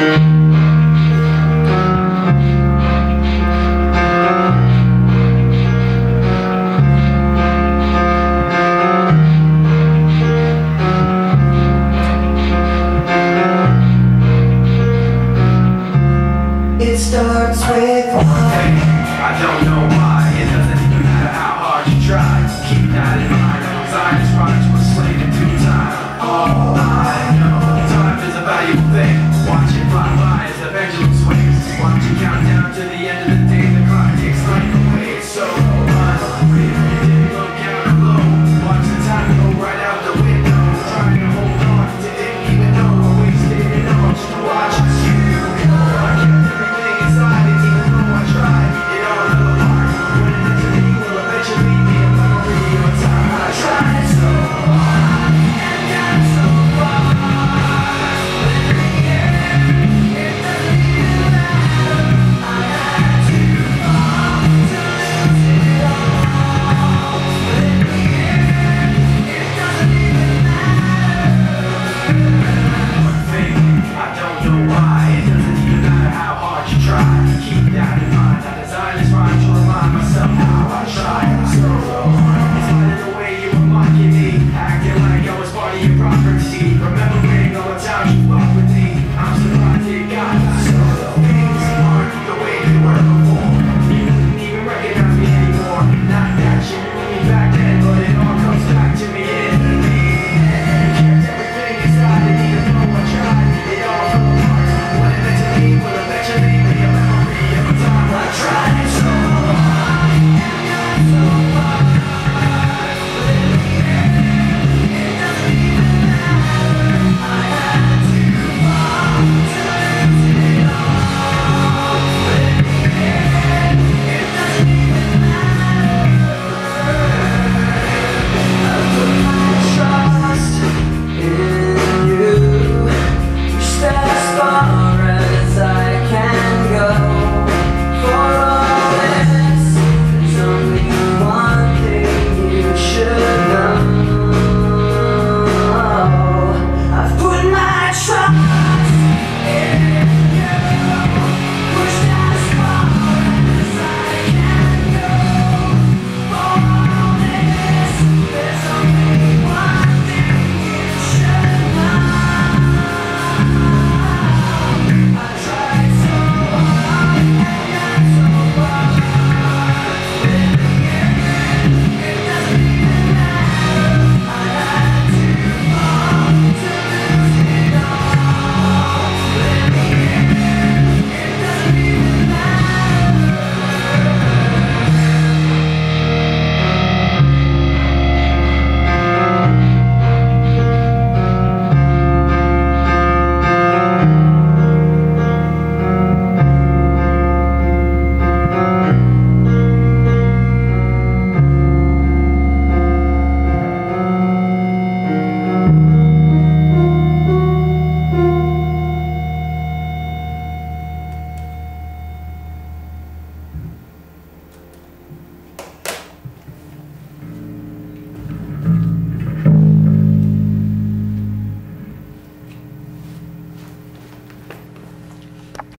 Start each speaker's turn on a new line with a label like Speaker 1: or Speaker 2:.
Speaker 1: It starts with one.
Speaker 2: I don't know why. It doesn't even matter how hard you try. Keep that in mind. Design is product to a slave in due time. All I know, time is a valuable thing. Watch it fly by as the pendulum swings. Watch it count down to the end of the day. The clock takes life away. It's so unreal. You didn't look out below. Watch the time go right out the window. Trying to hold on to it, even though I wasted it all. Just watch you go. I kept everything inside, and even though I tried, it all fell apart. When it to me will eventually be a memory of a time I tried so hard and got so far. But in the end, it doesn't even matter. I had to fall to lose it all. But in the end, it doesn't even matter. One thing, I don't know why. It doesn't even matter how hard you try. Keep that in mind. I designed this rhyme to remind myself how I tried so hard. In spite of the way you were mocking me, acting like I was part of your property. Remembering all the times you fought with